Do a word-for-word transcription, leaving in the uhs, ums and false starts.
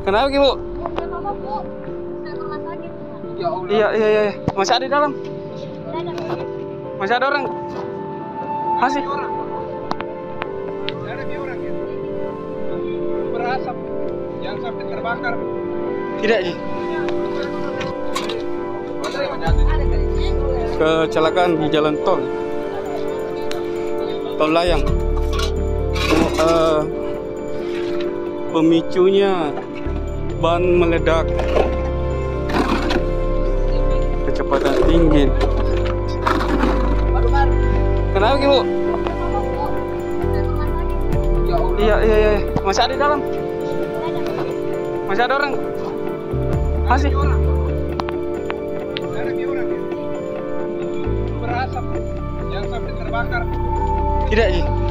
Kenapa Ki, Bu? Ya Allah. Iya, iya, iya. Masih ada di dalam? Masih ada orang? Masih? Ada di orang ya. Berasap yang sampai terbakar. Tidak, Ji. Kecelakaan di jalan tol. Tol layang. Uh, pemicunya ban meledak. Kecepatan tinggi. Kenapa Ki, Bu? Ya Allah. Iya, iya, iya. Masih ada di dalam? Masih ada orang? Masih? Ada di orang ya. Berasap yang sampai terbakar. Tidak, Ji.